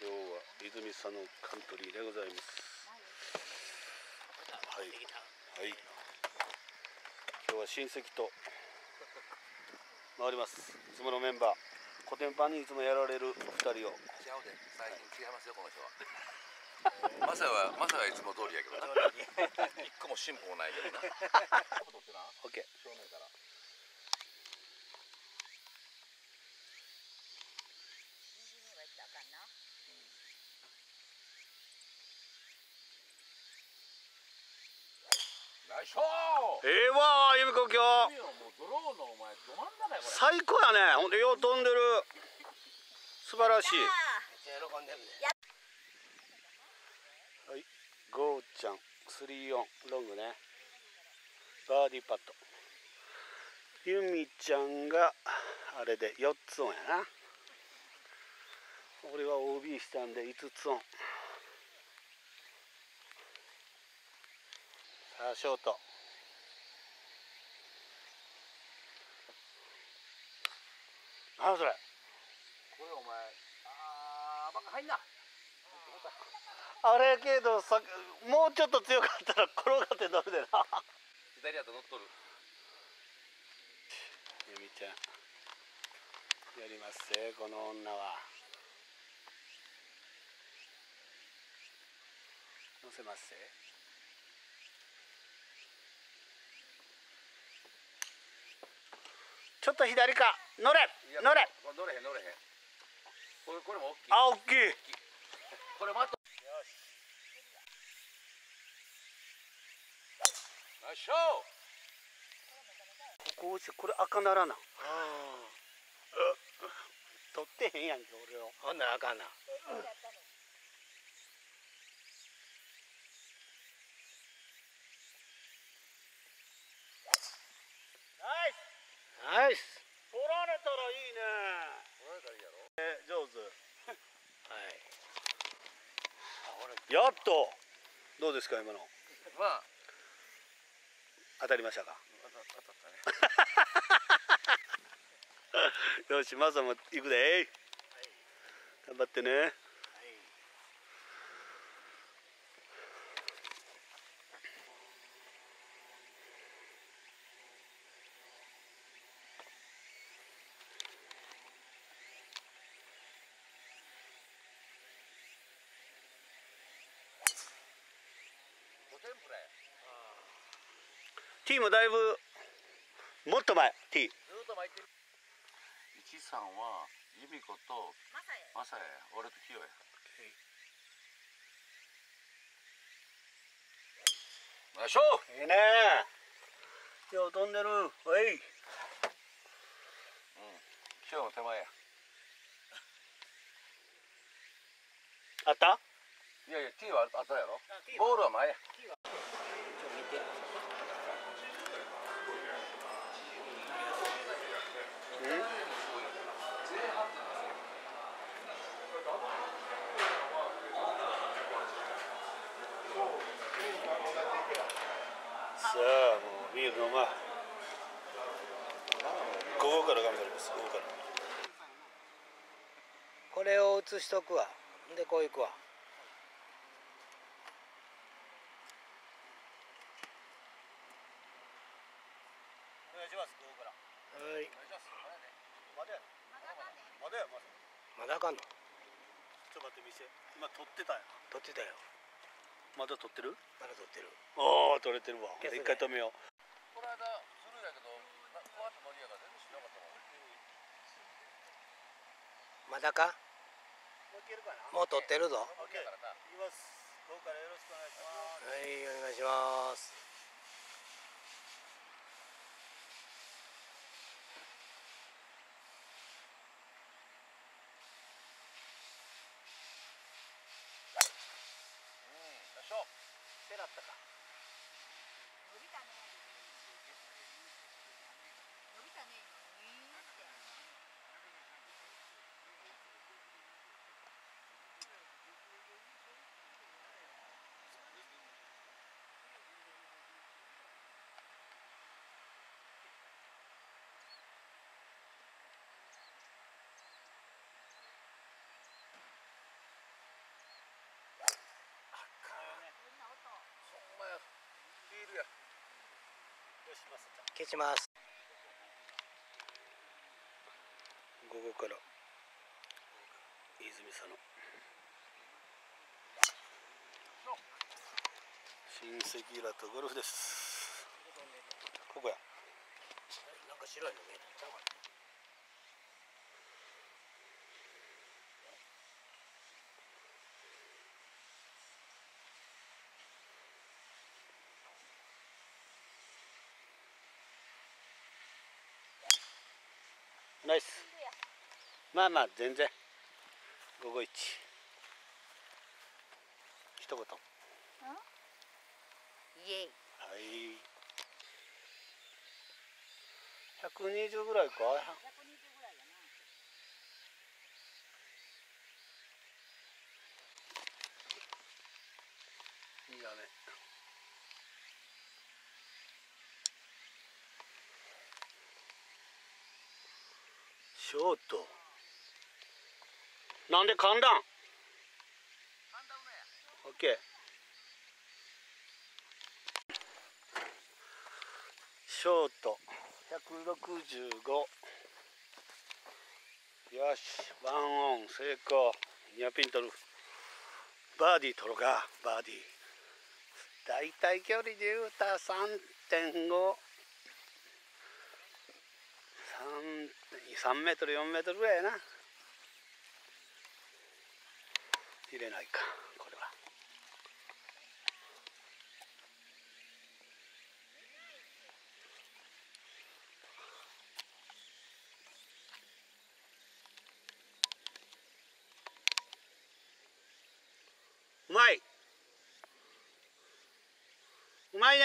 今日は泉佐野カントリーでございます。はい、はい、今日は親戚と回ります。いつものメンバー、コテンパンにいつもやられるお二人を。 違うで、最近違いますよ、この人は。マサはいつも通りやけどな。一個も進歩もないけどな。 オッケー。 正面から。ナイスショー。 ええわー、由美子今日。 もうドローのお前ど真ん中やこれ。 最高やね。ほんでよう飛んでる。素晴らしい。 めっちゃ喜んでるね。 はい、ゴーちゃん3オンロングね。バーディーパット。由美ちゃんがあれで4つオンやな。俺は OB したんで5つオン。さあショート。何それ。 これお前、バカ入んな。 あれけどさ、もうちょっと強かったら転がって乗るでな。 左やと乗っとる。 由美ちゃんやりますぜ、この女は。乗せますぜ。ちょっと左か。乗れ乗れ。 乗れへん。これも大きい。 あ、大きい。 これ待っと。ナイスショー。 ここ落ちて、これ赤ならな。取ってへんやんけ、俺を。 ほんならあかんな。ナイス。 取られたらいいね。 取られたらいいやろ。 上手。 はい。 やっと。どうですか、今の。 まあ、 当たりましたか。 当たったね。 よし、マサも行くで。頑張ってね。T もだいぶもっと前。 T ずっと巻いてる。一さんは由美子とマサヤ、俺とキヨや。ナイスショー。 いいね。よう飛んでる。おい。 キヨの手前や。 あった。 いやいや、T は後やろ。ボールは前や。 さあ、もうビール飲ま。午後から頑張ります。午後から。 これを写しとくわ。でこう行くわ。 お願いします。午後から。 はい。 まだあかんの。 まだあかんの。 ちょっと待って、見せ。今撮ってたやん。 撮ってたよ。 まだ撮ってる。 まだ撮ってる。 ああ、撮れてるわ。 消すね一回止めよう。 この間スルーやけど、こうやって盛り上がって全然しなかったもん。 まだか。もう撮ってるぞ。 オッケー。行きます。午後からよろしくお願いします。 はい、お願いします。 手だったか。 伸びたね。伸びたね。 消します。 午後から泉佐野親戚らとゴルフです。ここや。 なんか白いの見えたんちゃうかな。 ナイス。まあまあ全然。午後一。一言。 イエイ。 はい。120ぐらいか。 120ぐらいやな。 いいだね。ショート。なんで噛んだん？オッケー。ショート165。よし、ワンオン成功。ニアピン取る。バーディー取ろうか。バーディー。だいたい距離で言うたら 3.5 3メートル4メートルぐらいやな。入れないかこれは。うまい。うまいね。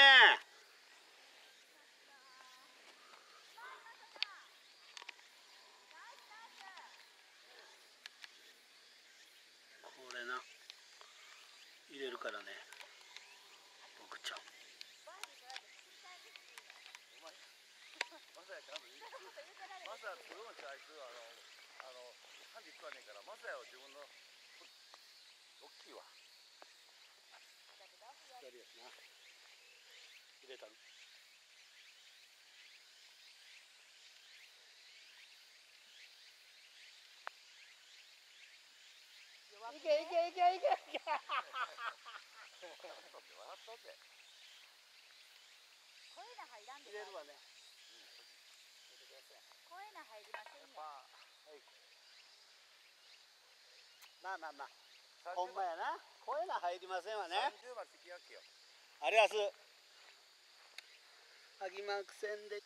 これな入れるからね、僕ちゃん。 マサヤプロの試合する感じ食わねえから、マサヤは自分の大きいわ。 左やしな。入れたの。 いけいけいけいけいけ。 笑っとって。 声が入らんで。 入れるわね。 声が入りませんよ。 まあまあまあ。ほんまやな。声が入りませんわね。 30まで引き分けよ。 ありがとう。萩マーク戦で。 い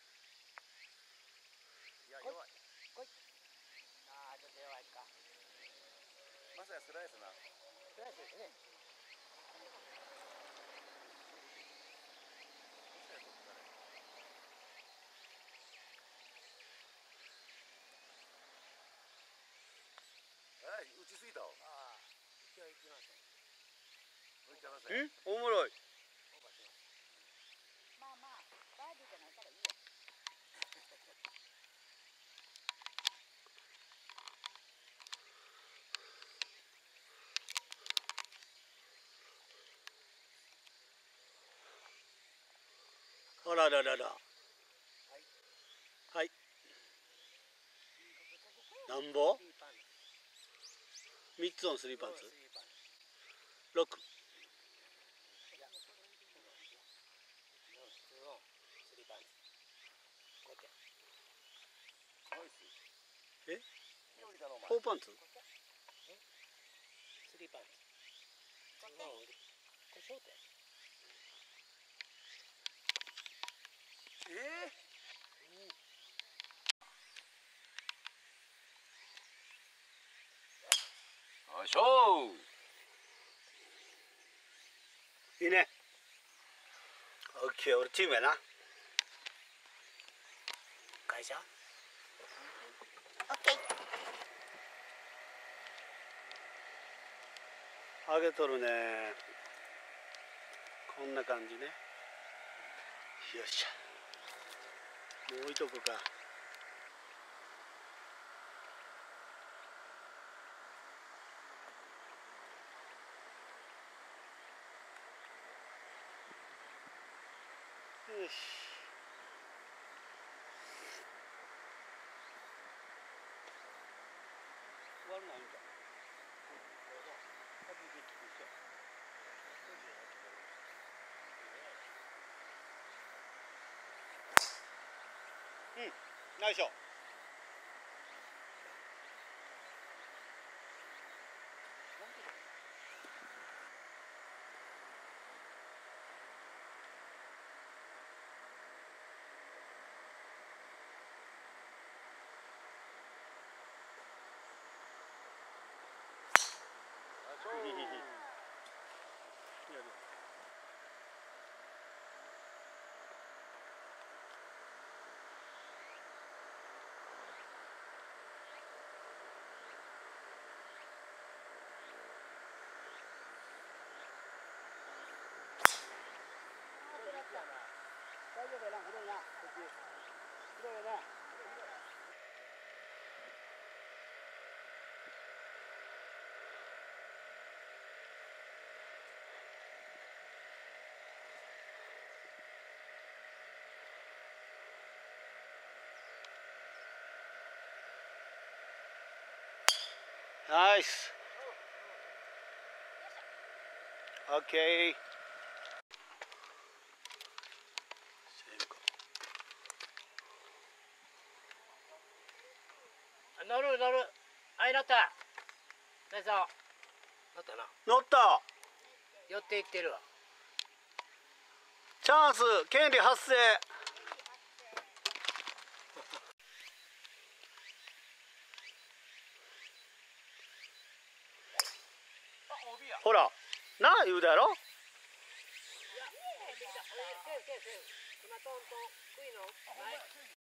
や、弱い。 ああ、ちょっと弱いか。 マサヤスライスな。 スライスですね。 打ちすぎたわ。 ああ、勢いいきません。 打ちません。 おもろい。 まあまあ、バーディーじゃないからいいよ。 あらららら。はい。なんぼ？3つのスリーパンツ。6。え？4パンツ？ スリーパンツ。これショートや。 よいしょいいね。オッケー、俺チームやな。 会社？ オッケー。 上げとるね。こんな感じね。よっしゃ。もう置いとくか。よし。 悪ないんか。初めて聞く人。うん、ナイスショット。大丈夫やな、広いな、こっち。広いよね。ナイス。オッケー。 乗る乗る。はい、乗った。ナイス。乗ったな。 乗った。 寄っていってるわ。 チャンス、権利発生。ほら、なあ言うだろ。 今トントン、クイの。